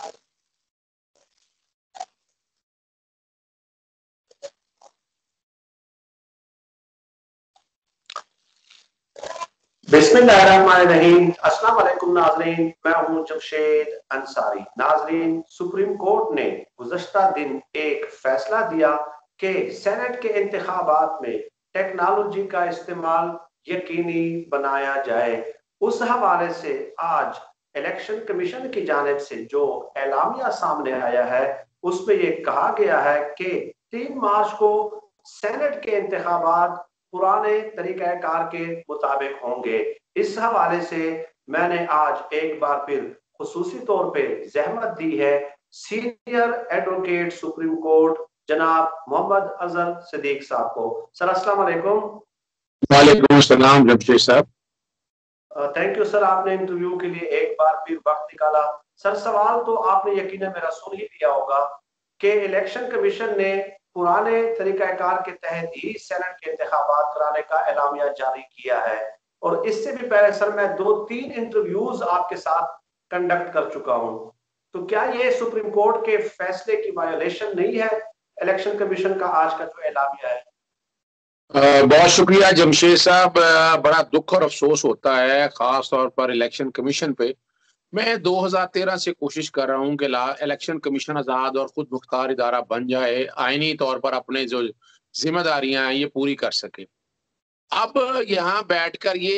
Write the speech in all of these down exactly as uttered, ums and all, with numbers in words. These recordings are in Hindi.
बिस्मिल्लाहिर्रहमानिर्रहीम। अस्सलाम वालेकुम नाज़रीन, मैं हूं जमशेद अंसारी। नाज़रीन, सुप्रीम कोर्ट ने गुज़श्ता दिन एक फैसला दिया कि सेनेट के इंतखाबात में टेक्नोलॉजी का इस्तेमाल यकीनी बनाया जाए। उस हवाले से आज इलेक्शन कमीशन की जानिब से जो एलामिया सामने आया है, उसमें यह कहा गया है कि तीन मार्च को सेनेट के इंतखाबात पुराने तरीक़ाकार के मुताबिक होंगे। इस हवाले से मैंने आज एक बार फिर खुसूसी तौर पे ज़हमत दी है सीनियर एडवोकेट सुप्रीम कोर्ट जनाब मोहम्मद अजहर सिद्दीक साहब को। सर अस्सलाम वालेकुम। वालेकुम सलाम जमशेद साहब। थैंक यू सर, आपने इंटरव्यू के लिए एक बार फिर वक्त निकाला। सर, सवाल तो आपने यकीनन मेरा सुन ही लिया होगा कि इलेक्शन कमीशन ने पुराने तरीकाकार के तहत ही सेनेट के इंतखाबात कराने का एलामिया जारी किया है, और इससे भी पहले सर मैं दो तीन इंटरव्यूज आपके साथ कंडक्ट कर चुका हूं। तो क्या ये सुप्रीम कोर्ट के फैसले की वायोलेशन नहीं है, इलेक्शन कमीशन का आज का जो एलामिया है? आ, बहुत शुक्रिया जमशेद साहब। बड़ा दुख और अफसोस होता है खास तौर पर इलेक्शन कमीशन पे। मैं दो हज़ार तेरह से कोशिश कर रहा हूं कि इलेक्शन कमीशन आज़ाद और खुद मुख्तार इदारा बन जाए, आईनी तौर पर अपने जो जिम्मेदारियां हैं ये पूरी कर सके। अब यहाँ बैठकर ये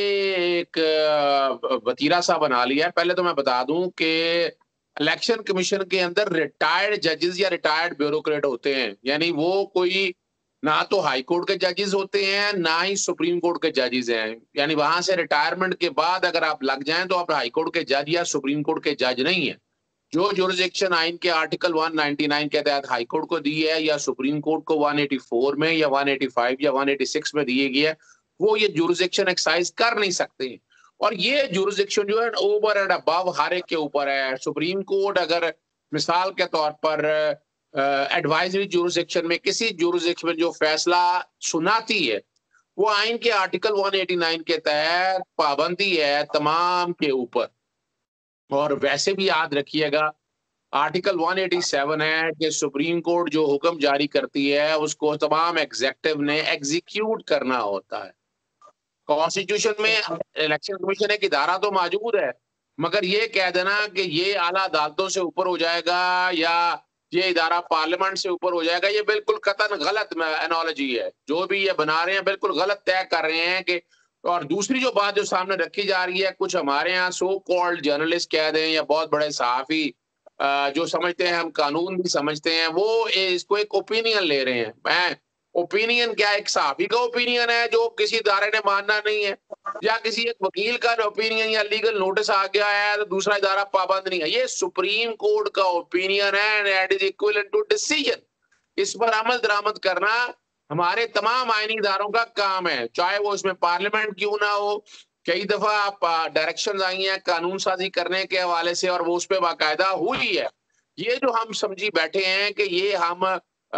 एक वतीरा सा बना लिया है। पहले तो मैं बता दूं कि इलेक्शन कमीशन के अंदर रिटायर्ड जजेस या रिटायर्ड ब्यूरोक्रेट होते हैं, यानी वो कोई ना तो हाई कोर्ट के जजेस होते हैं ना ही सुप्रीम कोर्ट के जजेस हैं। यानी वहां से रिटायरमेंट के बाद अगर आप लग जाएं तो आप हाई कोर्ट के जज या सुप्रीम कोर्ट के जज नहीं है। जो जुरिसडिक्शन आइन के आर्टिकल एक सौ निन्यानवे के तहत हाई कोर्ट को दी है या सुप्रीम कोर्ट को एक सौ चौरासी में या एक सौ पचासी या एक सौ छियासी में दी गई है, वो ये जुरिसडिक्शन एक्सरसाइज कर नहीं सकते। और ये जुरिसडिक्शन जो है ओवर एंड अबव हर एक के ऊपर है। सुप्रीम कोर्ट अगर मिसाल के तौर पर एडवाइजरी जुरिसडिक्शन में किसी जुरिसडिक्शन में जो फैसला सुनाती है, वो आइन के आर्टिकल एक सौ नवासी के तहत पाबंदी है तमाम के ऊपर। और वैसे भी याद रखिएगा आर्टिकल एक सौ सत्तासी है कि सुप्रीम कोर्ट जो हुक्म जारी करती है उसको तमाम एग्जीक्यूटिव ने एग्जीक्यूट करना होता है। कॉन्स्टिट्यूशन में इलेक्शन कमीशन एक इदारा तो मौजूद है, मगर ये कह देना कि ये आला अदालतों से ऊपर हो जाएगा या ये इदारा पार्लियामेंट से ऊपर हो जाएगा, ये बिल्कुल कतन गलत एनोलॉजी है। जो भी ये बना रहे हैं बिल्कुल गलत तय कर रहे हैं कि। और दूसरी जो बात जो सामने रखी जा रही है, कुछ हमारे यहाँ सो कॉल्ड जर्नलिस्ट कह दें या बहुत बड़े सहाफी जो समझते हैं हम कानून भी समझते हैं, वो इसको एक ओपिनियन ले रहे हैं। मैं ओपिनियन क्या, एक सहाफी का ओपिनियन है जो किसी इदारे ने मानना नहीं है, या किसी एक वकील का ओपिनियन या लीगल नोटिस आ गया है तो दूसरा इदारा पाबंद नहीं है। ये सुप्रीम कोर्ट का ओपिनियन है and it is equivalent to decision. इस पर अमल दरामद करना हमारे तमाम आईनी इदारों का काम है, चाहे वो इसमें पार्लियामेंट क्यों ना हो। कई दफा आप डायरेक्शन आई हैं कानून साजी करने के हवाले से और वो उस पर बाकायदा हुई है। ये जो हम समझी बैठे हैं कि ये हम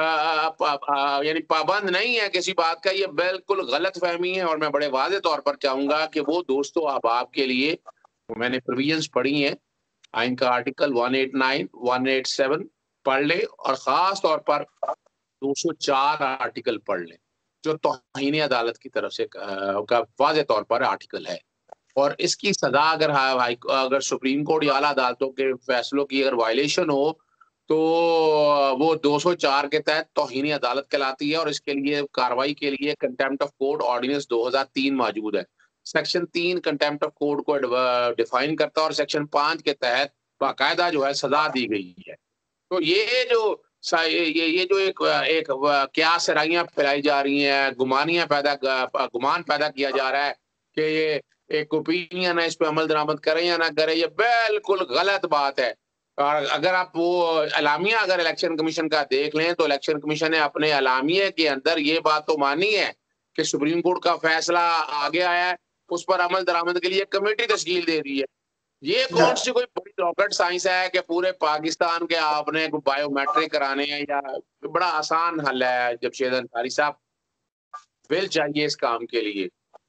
यानी पाबंद नहीं है किसी बात का, ये बिल्कुल गलत फहमी है। और मैं बड़े वाज़े तौर पर चाहूंगा कि वो दोस्तों अब आपके लिए मैंने प्रोविजंस पढ़ी हैं आइन का आर्टिकल एक सौ नवासी, एक सौ सत्तासी पढ़ ले और खास तौर पर दो सौ चार आर्टिकल पढ़ लें जो तौहीन अदालत की तरफ से का वाज़े तौर पर आर्टिकल है। और इसकी सजा अगर अगर सुप्रीम कोर्ट या आला अदालतों के फैसलों की अगर वायलेशन हो तो वो दो सौ चार के तहत तौहीन अदालत कहलाती है। और इसके लिए कार्रवाई के लिए कंटेम्प्ट ऑफ कोर्ट ऑर्डिनेंस दो हज़ार तीन मौजूद है। सेक्शन तीन कंटेम्प्ट ऑफ कोर्ट को डिफाइन करता है और सेक्शन पांच के तहत बाकायदा जो है सजा दी गई है। तो ये जो ये ये जो एक एक क्या सराइयां फैलाई जा रही हैं, गुमानियां पैदा गुमान पैदा किया जा रहा है कि ये एक ओपिनियन है, इस पर अमल दरामद करें या ना करें, ये बिल्कुल गलत बात है। और अगर आप वो एलामिया अगर इलेक्शन कमीशन का देख लें तो इलेक्शन कमीशन ने अपने एलामिया के अंदर ये बात तो मानी है कि सुप्रीम कोर्ट का फैसला आ गया है, उस पर अमल दरामद के लिए कमेटी तश्कील दे दी है। ये कौन सी कोई बड़ी रॉकेट साइंस है कि पूरे पाकिस्तान के आपने बायोमेट्रिक कराने हैं, या बड़ा आसान हल है। जमशेद अंसारी साहब, बिल चाहिए इस काम के लिए,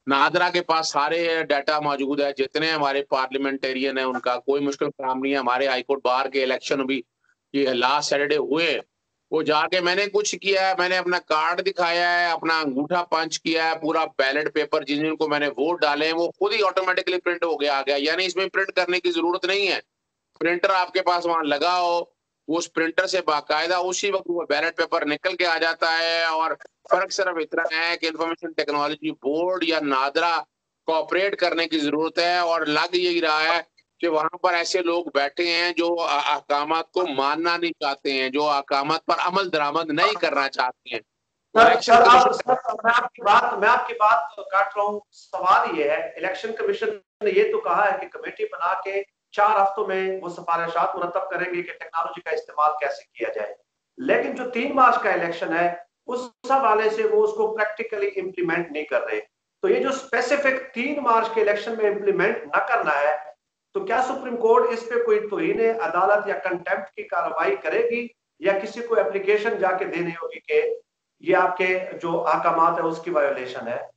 नादरा के पास सारे डाटा मौजूद है, जितने हमारे पार्लियामेंटेरियन है उनका कोई मुश्किल काम नहीं है। हमारे हाईकोर्ट बार के इलेक्शन भी ये लास्ट सैटरडे हुए, वो जाके मैंने कुछ किया है, मैंने अपना कार्ड दिखाया है, अपना अंगूठा पंच किया है, पूरा बैलेट पेपर जिन जिनको मैंने वोट डाले हैं वो खुद ही ऑटोमेटिकली प्रिंट हो गया आ गया, यानी इसमें प्रिंट करने की जरूरत नहीं है। प्रिंटर आपके पास वहां लगा हो, उस प्रिंटर से बाकायदा उसी वक्त वो बैलेट पेपर निकल के आ जाता है। और फर्क सिर्फ इतना है कि इंफॉर्मेशन टेक्नोलॉजी बोर्ड या नादरा कोऑपरेट करने की जरूरत है, और लग यही रहा है कि वहां पर ऐसे लोग बैठे हैं जो अहकामात को मानना नहीं चाहते हैं, जो अहकामात पर अमल दरामद नहीं करना चाहते हैं। सर, सर, आप, सर, मैं आपकी बात मैं आपकी बात काट रहा हूँ। सवाल ये है, इलेक्शन कमीशन ने ये तो कहा है कि कमेटी बना के चार हफ्तों में वो सिफारिशात मुरतब करेंगे कि टेक्नोलॉजी का इस्तेमाल कैसे किया जाए, लेकिन जो तीन मार्च का इलेक्शन है उस हवाले से वो उसको प्रैक्टिकली इम्प्लीमेंट नहीं कर रहे। तो ये जो स्पेसिफिक तीन मार्च के इलेक्शन में इम्प्लीमेंट न करना है, तो क्या सुप्रीम कोर्ट इस पे कोई तौहीन अदालत या कंटेम्प्ट की कार्रवाई करेगी, या किसी को एप्लीकेशन जाके देनी होगी कि ये आपके जो अहकामात है उसकी वायोलेशन है?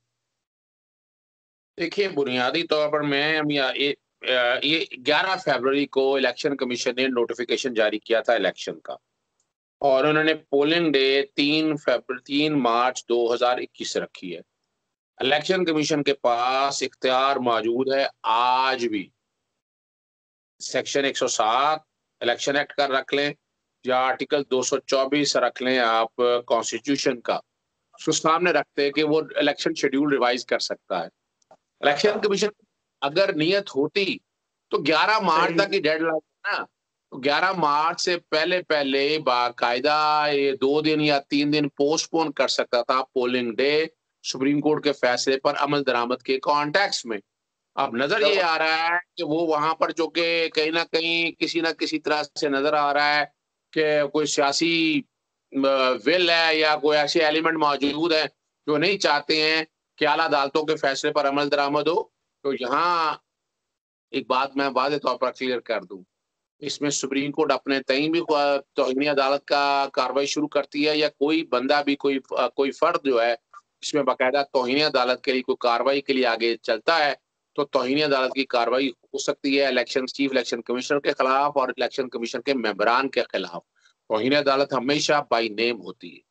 देखिए, बुनियादी तौर पर मैं हम या ये ये ग्यारह फरवरी को इलेक्शन कमीशन ने नोटिफिकेशन जारी किया था इलेक्शन का, और उन्होंने पोलिंग डे तीन फरवरी तीन मार्च दो हज़ार इक्कीस रखी है। इलेक्शन कमीशन के पास इख्तियार मौजूद है आज भी, सेक्शन एक सौ सात इलेक्शन एक्ट का रख लें या आर्टिकल दो सौ चौबीस रख लें आप कॉन्स्टिट्यूशन का, उसको सामने रखते हैं कि वो इलेक्शन शेड्यूल रिवाइज कर सकता है। इलेक्शन कमीशन अगर नियत होती तो ग्यारह मार्च तक की डेडलाइन है ना, तो ग्यारह मार्च से पहले पहले बाकायदा ये दो दिन या तीन दिन पोस्टपोन कर सकता था पोलिंग डे, सुप्रीम कोर्ट के फैसले पर अमल दरामद के कॉन्टेक्स्ट में। अब नजर ये आ रहा है कि वो वहां पर जो कि कहीं ना कहीं किसी ना किसी तरह से नजर आ रहा है कि कोई सियासी विल है या कोई ऐसे एलिमेंट मौजूद है जो नहीं चाहते हैं कि आला अदालतों के फैसले पर अमल दरामद हो। तो यहाँ एक बात मैं वाज़ेह तौर पर क्लियर कर दूं, इसमें सुप्रीम कोर्ट अपने तय भी तौहीनी अदालत का कार्रवाई शुरू करती है, या कोई बंदा भी कोई कोई फर्द जो है इसमें बाकायदा तौहीनी अदालत के लिए कोई कार्रवाई के लिए आगे चलता है, तो तौहीनी अदालत की कार्रवाई हो सकती है इलेक्शन चीफ इलेक्शन कमिश्नर के खिलाफ और इलेक्शन कमीशन के मेंबरान के खिलाफ। तौहीनी अदालत हमेशा बाई नेम होती है।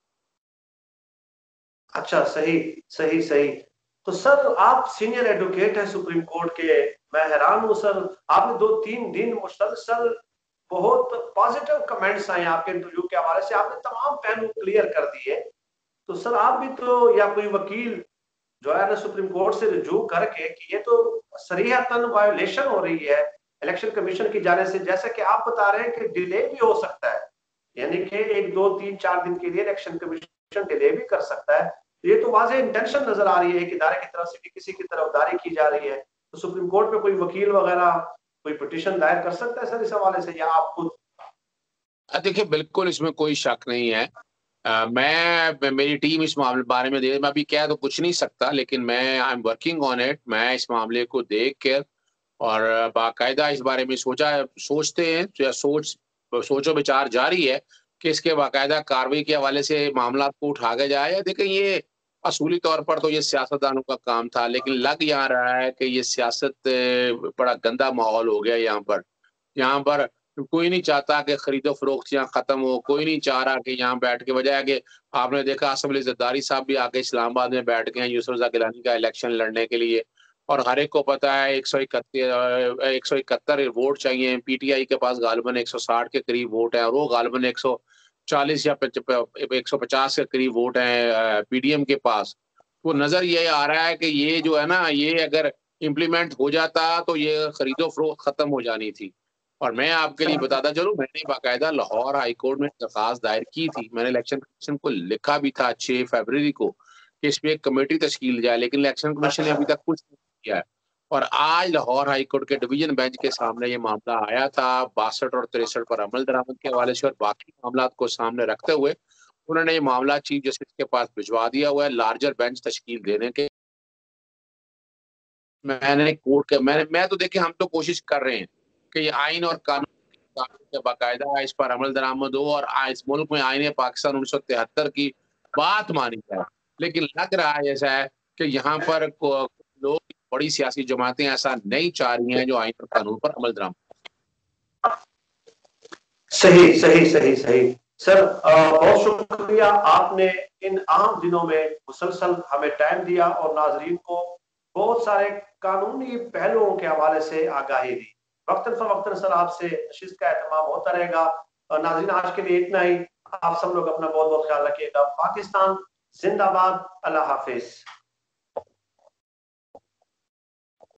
अच्छा, सही सही सही। तो सर, आप सीनियर एडवोकेट हैं सुप्रीम कोर्ट के, मैं हैरान हूँ सर, आपने दो तीन दिन मुसलसल बहुत पॉजिटिव कमेंट्स आए आपके इंटरव्यू के हवाले से, आपने तमाम पहलू क्लियर कर दिए। तो सर, आप भी तो या कोई वकील जो है ना सुप्रीम कोर्ट से रुजू करके कि ये तो सरीहतन वायोलेशन हो रही है इलेक्शन कमीशन की जाने से, जैसे कि आप बता रहे हैं कि डिले भी हो सकता है, यानी कि एक दो तीन चार दिन के लिए इलेक्शन कमीशन डिले भी कर सकता है। ये तो वाज़ेह इंटेंशन नजर आ रही है कि इदारे की तरफ से भी किसी की तरफदारी की जा रही है। तो सुप्रीम कोर्ट में कोई वकील वगैरह कोई पिटीशन दायर कर सकता है सर इस हवाले से, या आप खुद? देखिए, बिल्कुल इसमें कोई शक नहीं है। आ, मैं मेरी टीम इस मामले बारे में दे मैं अभी कह तो कुछ नहीं सकता, लेकिन मैं I am working on it. मैं इस मामले को देख कर और बाकायदा इस बारे में सोचा सोचते हैं या सोच सोचो विचार जारी है कि इसके बाकायदा कार्रवाई के हवाले से मामला को उठा के जाए। देखिए, ये असूली तौर पर तो ये सियासतदानों का काम था, लेकिन लग यहाँ रहा है कि ये सियासत बड़ा गंदा माहौल हो गया यहाँ पर। यहाँ पर कोई नहीं चाहता कि खरीदो फरोख्त यहाँ खत्म हो, कोई नहीं चाह रहा कि यहाँ बैठ के, बजाय कि आपने देखा असम्बली ज़रदारी साहब भी आके इस्लामाबाद में बैठ गए हैं यूसुफ रज़ा गिलानी का इलेक्शन लड़ने के लिए, और हर एक को पता है एक सौ इकहत्तर एक सौ इकहत्तर वोट चाहिए। पीटीआई के पास गालिबन एक सौ साठ के करीब वोट है, और वो गालिबन एक सौ चालीस या एक सौ पचास के करीब वोट है पीडीएम के पास। वो नजर ये आ रहा है कि ये जो है ना, ये अगर इम्प्लीमेंट हो जाता तो ये खरीदो फरोख्त खत्म हो जानी थी। और मैं आपके लिए बताता चलूं, मैंने बाकायदा लाहौर हाई कोर्ट में दरखास्त दायर की थी, मैंने इलेक्शन कमीशन को लिखा भी था छह फरवरी को कि इस पे एक कमेटी तश्कील जाए, लेकिन इलेक्शन कमीशन ने अभी तक कुछ नहीं किया है। और आज लाहौर हाई कोर्ट के डिवीजन बेंच के सामने ये मामला आया था बासठ और तिरसठ पर अमल दरामद के हवाले से, और बाकी मामला को सामने रखते हुए उन्होंने ये मामला चीफ जस्टिस के पास भिजवा दिया हुआ है लार्जर बेंच तश्कील देने के। मैंने कोर्ट के मैंने मैं तो देखिए, हम तो कोशिश कर रहे हैं कि ये आइन और कानून के बाकायदा इस पर अमल दरामद हो, और इस मुल्क में आइन पाकिस्तान उन्नीस सौ तिहत्तर की बात मानी जाए। लेकिन लग रहा है ऐसा है कि यहाँ पर बड़ी सियासी जमातें ऐसा नहीं चाह रही हैं जो आइन और कानून पर अमल दरामद। सही सही सही सही सर, बहुत शुक्रिया, आपने इन आम दिनों में मुसलसल हमें टाइम दिया और नाजरीन को बहुत सारे कानूनी पहलुओं के हवाले से आगाही दी। वक्तन फवक्तन सर आपसे नशिस्त का एहतमाम होता रहेगा। नाजरीन आज के लिए इतना ही। आप सब लोग अपना बहुत बहुत ख्याल रखिएगा। पाकिस्तान जिंदाबाद। अल्लाह हाफिज।